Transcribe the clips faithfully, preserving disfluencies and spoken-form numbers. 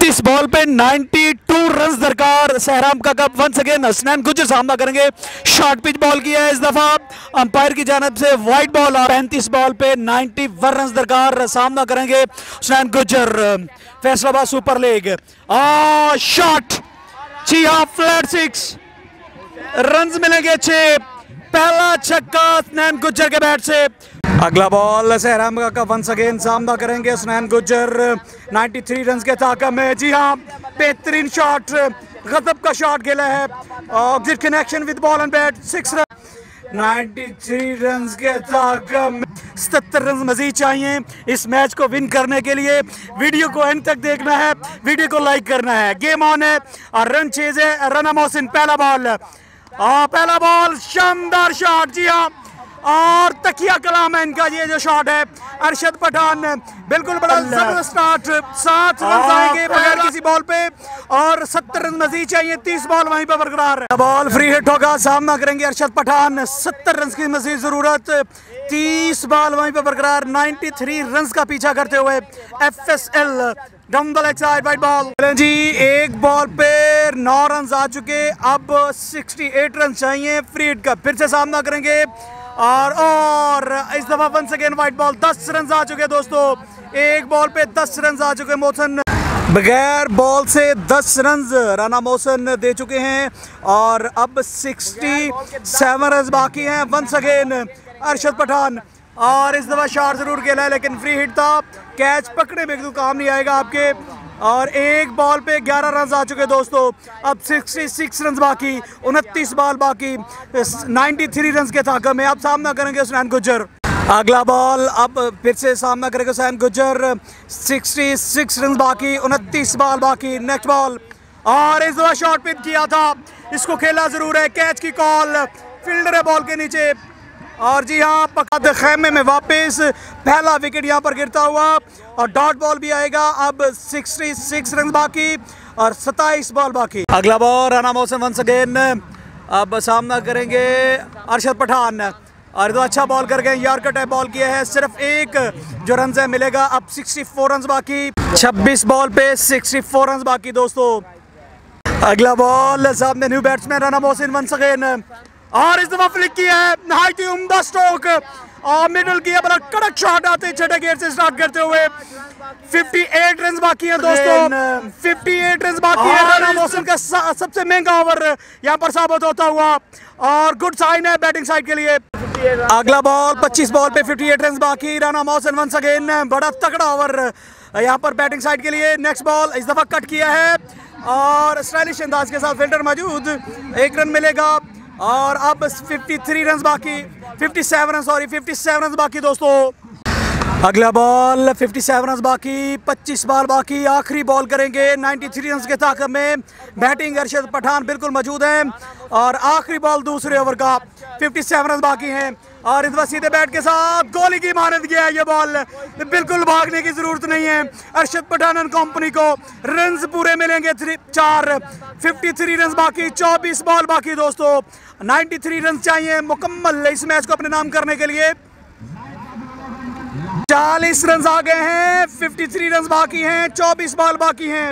छब्बीस बॉल पे बानवे रन दरकार। सहराम का कप वंस अगेन हसनैन गुजर सामना करेंगे। शॉर्ट पिच बॉल किया है इस दफा अंपायर की जानब से वाइड बॉल। पैंतीस बॉल पे इक्यानवे रन दरकार। सामना करेंगे हसनैन गुजर। फैसलाबाद सुपर लीग आ शॉट जी हाँ फ्लैट सिक्स रन मिलेंगे छह। पहला छक्का हसनैन गुजर के बैट से। अगला बॉल सहराम का वंस अगेन सामना करेंगे हसनैन गुजर। तिरानवे रन के ताकत में जी हाँ बेहतरीन शॉट गजब का शॉट खेला है। Opposite connection with ball and bat six run. तिरानवे रन के ताकत में सत्तर रन मजीद चाहिए इस मैच को विन करने के लिए। वीडियो को एंड तक देखना है, वीडियो को लाइक करना है। गेम ऑन है और रन चेज है। रना मोहसिन पहला बॉल आ, पहला बॉल शानदार शॉट जी हाँ और तकिया कलाम है इनका ये जो शॉट है। अरशद पठान बिल्कुल बड़ा जबरदस्त स्टार्ट। सात रन आएंगे बगैर किसी बॉल पे और सत्तर रन मजीद चाहिए। तीस बॉल वहीं पर बरकरार है। बॉल फ्री हिट होगा। सामना करेंगे अरशद पठान। सत्तर रन की मजीद जरूरत। तीस बॉल वहीं पर बरकरार। तिरानवे रन का पीछा करते हुए F S L down the leg side wide ball जी। एक बॉल पे नौ रन आ चुके। अब अड़सठ रन चाहिए। फ्री हिट का फिर से सामना करेंगे और और इस दफा वंस अगेन वाइट बॉल। दस रन आ चुके दोस्तों। एक बॉल पे दस रन आ चुके। मोहसिन बगैर बॉल से दस रन राना मोहसिन दे चुके हैं और अब सड़सठ रन बाकी हैं। वंस अगेन अरशद पठान और इस दफा शॉट जरूर खेला है लेकिन फ्री हिट था। कैच पकड़े में तो काम नहीं आएगा आपके। और एक बॉल पे ग्यारह रन आ चुके दोस्तों। अब छियासठ रन बाकी। उनतीस बॉल बाकी। तिरानवे रन के ताकत में अब सामना करेंगे हसनैन गुजर। अगला बॉल अब फिर से सामना करेंगे हसनैन गुजर। छियासठ रन बाकी। उनतीस बॉल बाकी। नेक्स्ट बॉल और इस दफा शॉट पिन किया था। इसको खेला जरूर है। कैच की कॉल। फील्डर है बॉल के नीचे और जी हाँ पकड़ खेमे में वापस। पहला विकेट यहाँ पर गिरता हुआ और डॉट बॉल भी आएगा। अब छियासठ रन बाकी और सत्ताईस बॉल बाकी। अगला ball Rana Mohsin once again. अब सामना करेंगे अरशद पठान और तो अच्छा बॉल कर गए। यॉर्कर टाइप बॉल किया है। सिर्फ एक जो रन है मिलेगा। अब चौंसठ रन बाकी। छब्बीस बॉल पे चौंसठ रन बाकी दोस्तों। अगला बॉल सामने new batsman Rana Mohsin once again और इस दफा फ्लिक किया है। नहायत ही उम्दा स्ट्रोक और मिडल किया। बड़ा कड़क शॉट आते छठे गेयर से स्टार्ट करते हुए। अट्ठावन रन बाकी हैं दोस्तों। अट्ठावन रन बाकी है। राना मोहसिन का सबसे महंगा ओवर यहाँ पर साबित होता हुआ और गुड साइन है बैटिंग साइड के लिए। अगला बॉल पच्चीस बॉल पे अट्ठावन रन बाकी। राना मोहसिन वंस अगेन बड़ा तगड़ा ओवर यहाँ पर बैटिंग साइड के लिए। नेक्स्ट बॉल इस दफा कट किया है और स्टाइलिश अंदाज के साथ फील्डर मौजूद। एक रन मिलेगा और अब तिरेपन रन बाकी। सत्तावन रन सॉरी सत्तावन रन बाकी दोस्तों। अगला बॉल सत्तावन रन बाकी। पच्चीस बॉल बाकी। आखिरी बॉल करेंगे। तिरानवे रन के ताकत में बैटिंग अरशद पठान बिल्कुल मौजूद हैं और आखिरी बॉल दूसरे ओवर का। सत्तावन रन बाकी हैं और इस बार सीधे बैट के साथ गोली की मानद गया है ये बॉल। बिल्कुल भागने की जरूरत नहीं है। अरशद पठान एंड कंपनी को रन्स पूरे मिलेंगे। चार तिरेपन रन बाकी। चौबीस बॉल बाकी दोस्तों। तिरानवे रन चाहिए मुकम्मल इस मैच को अपने नाम करने के लिए। चालीस रन आ गए हैं। तिरेपन रन बाकी हैं। चौबीस बॉल बाकी हैं।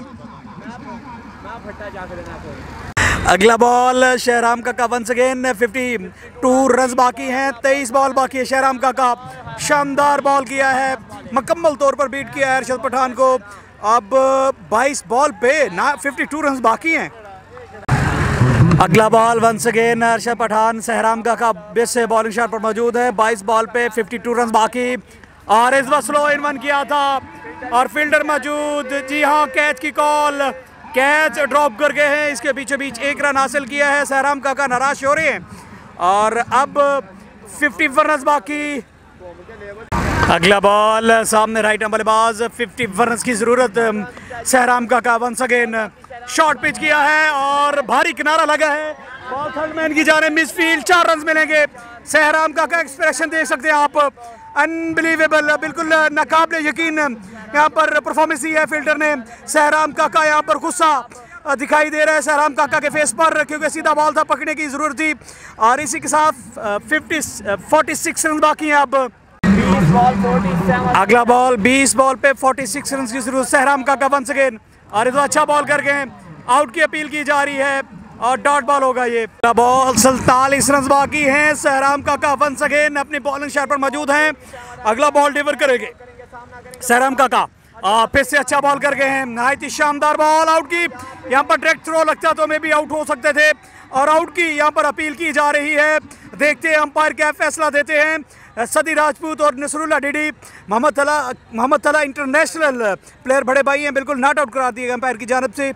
अगला बॉल शहराम काका वंस अगेन। बावन रन बाकी हैं। तेईस बॉल बाकी है। शहराम काका शानदार बॉल किया है। मुकम्मल तौर पर बीट किया है अरशद पठान को। अब बाईस बॉल पे ना बावन रन बाकी हैं। अगला ball once again Arshad Pathan सहराम काका बेस से बॉलिंग शॉट पर मौजूद है। बाईस बॉल पे बावन रन बाकी और इस बार स्लो इन वन किया था और फील्डर मौजूद। जी हाँ कैच की कॉल। कैच ड्रॉप कर गए हैं। इसके बीचों बीच एक रन हासिल किया है। सहराम काका नाराज हो रहे हैं और अब इक्यावन रन बाकी। अगला बॉल सामने राइट हैंड बल्लेबाज। इक्यावन रन की जरूरत। सहराम काका वंस अगेन शॉर्ट पिच किया है और भारी किनारा लगा है। बॉल थर्ड मैन की जाने मिसफील्ड। चार रन मिलेंगे। सहराम काका एक्सप्रेशन देख सकते हैं आप। अनबिलीवेबल बिल्कुल नाकाबिले यकीन यहाँ पर परफॉर्मेंस दी है फील्डर ने। सहराम काका यहाँ पर गुस्सा दिखाई दे रहा है सहराम काका के फेस पर क्योंकि सीधा बॉल था पकड़ने की जरूरत थी और इसी के साथ फिफ्टी फोर्टी सिक्स रन बाकी हैं। अब अगला बॉल बीस बॉल पे छियालीस रन की जरूरत। सहराम काका वंस अगेन और तो अच्छा बॉल करके आउट की अपील की जा रही है और डॉट बॉल होगा ये। बॉल सैंतालीस रन बाकी हैं। सहराम काका वंस अगेन अपनी बॉलिंग शैर पर मौजूद हैं। अगला बॉल डिलीवर करेंगे सहराम काका। फिर से अच्छा बॉल कर गए हैं, नहायत ही शानदार बॉल। आउट की यहाँ पर डायरेक्ट थ्रो लगता तो में भी आउट हो सकते थे और आउट की यहाँ पर अपील की जा रही है। देखते हैं अंपायर क्या फैसला देते हैं। सदी राजपूत और नसरुल्ला डीडी, मोहम्मद तला मोहम्मद तला इंटरनेशनल प्लेयर बड़े भाई हैं, बिल्कुल नॉट आउट करा दिए अंपायर की जानब से।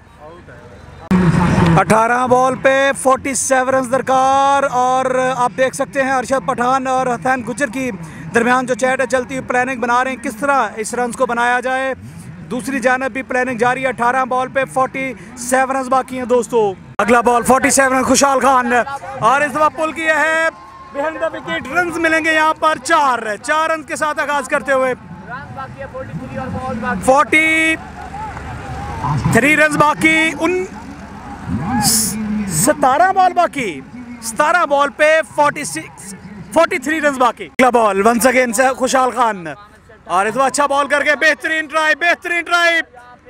अठारह बॉल पे सैंतालीस रन दरकार और आप देख सकते हैं अरशद पठान और हसन गुजर की दरमियान जो चैट है चलती हुई प्लानिंग बना रहे हैं किस तरह इस रन को बनाया जाए। दूसरी जानब भी प्लानिंग जारी है। अठारह बॉल पे सैंतालीस रन बाकी हैं दोस्तों। अगला बॉल सैंतालीस रन खुशहाल खान और इस दफा पुल किया है बिहाइंड द विकेट। रन मिलेंगे यहाँ पर चार चार रन के साथ आगाज करते हुए। फोर्टी थ्री रन बाकी, उन सतारह बॉल बाकी, सतारह बॉल पे छियालीस तैंतालीस रन बाकी। अगला बॉल वंस अगेन से खुशहाल खान और इस बार अच्छा बॉल करके बेहतरीन ट्राई बेहतरीन ट्राई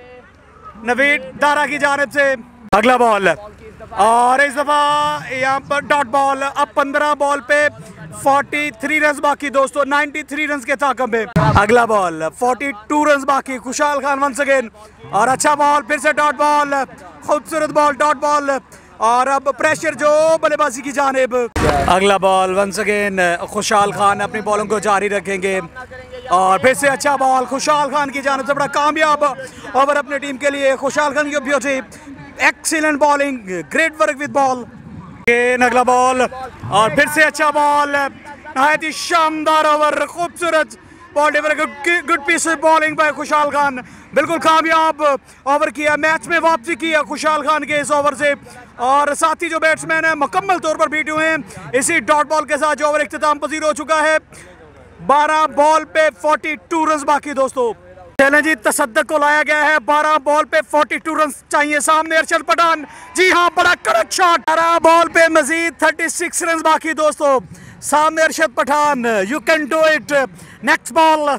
नवीद दारा की जानिब से। अगला बॉल और इस दफा यहाँ पर डॉट बॉल। अब पंद्रह बॉल पे तैंतालीस रन बाकी दोस्तों, तिरानवे रन के ताकब में। अगला बॉल बयालीस रन बाकी, खुशहाल खान वंस अगेन और अच्छा बॉल फिर से डॉट बॉल, खूबसूरत बॉल डॉट बॉल और अब प्रेशर जो बल्लेबाजी की जानिब। अगला बॉल वंस अगेन खुशहाल खान अपनी बॉलिंग को जारी रखेंगे और फिर से अच्छा बॉल खुशहाल खान की जानिब से। बड़ा कामयाब ओवर अपनी टीम के लिए खुशहाल खान की beauty, excellent bowling, great work with ball. अगला बॉल और फिर से अच्छा बॉल, नहायत ही शानदार ओवर, खूबसूरत ball, good piece bowling by Khushhal Khan. बिल्कुल कामयाब ओवर किया, मैच में वापसी की है खुशहाल खान के इस ओवर से और साथ ही जो बैट्समैन है मुकम्मल तौर पर बीट हुए हैं इसी डॉट बॉल के साथ जो ओवर इख्तिताम पजीर हो चुका है। बारह बॉल पे बयालीस रन बाकी दोस्तों। चलें जी, तसद्दक को लाया गया है। बारह बॉल पे बयालीस रन चाहिए। सामने अरशद पठान, जी हाँ बड़ा कड़क शॉट। बारह बॉल पे मजीद छत्तीस रन बाकी दोस्तों। सामने Arshad Pathan, you can do it. Next ball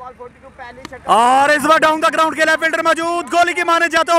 और इस बार डाउन द ग्राउंड के लेफ्ट फील्डर मौजूद, गोली की माने जाते हो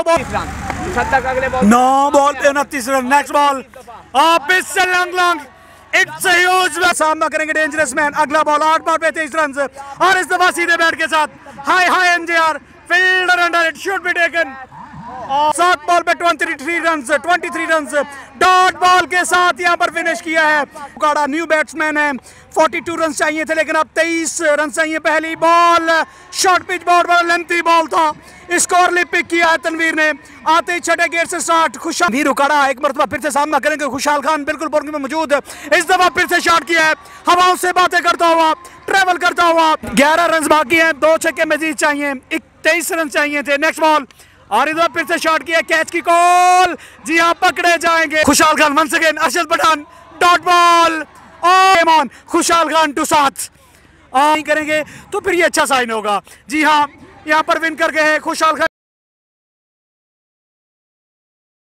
बॉल। नौ बॉल पे उनतीस run. Next ball long long it's huge, सामना करेंगे डेंजरस मैन। अगला बॉल आठ बॉल पे तेईस रन और इस दफा सीधे बैट के साथ हाई हाई एनजेआर, fielder under it, should be taken. सात बॉल पे तेईस रन तेईस रन डॉट बॉल के साथ यहाँ पर फिनिश किया है। काड़ा न्यू बैट्समैन है, बयालीस रन चाहिए थे लेकिन अब तेईस रन चाहिए। पहली बॉल शॉर्ट पिच बॉल, बड़ा लेंथी बॉल था, स्कोर पिक किया है तनवीर ने। आते ही छठे गेट से स्टार्ट खुशहाल भी रुकाड़ा एक मरतबा फिर से सामना करेंगे खुशहाल खान, बिल्कुल बॉलिंग में मौजूद। इस दफा फिर से शॉट किया है, हवाओं से बातें करता हुआ, ट्रेवल करता हुआ। ग्यारह रन बाकी हैं, दो छक्के मजीद चाहिए, तेईस रन चाहिए थे। नेक्स्ट बॉल और इधर फिर से शॉट किया, कैच की कॉल, जी हाँ पकड़े जाएंगे। Khushhal Khan once again, Arshad Pathan dot ball और खुशहाल खान टू साथ करेंगे तो फिर ये अच्छा साइन होगा। जी हाँ यहाँ पर विन कर गए हैं खुशहाल खान।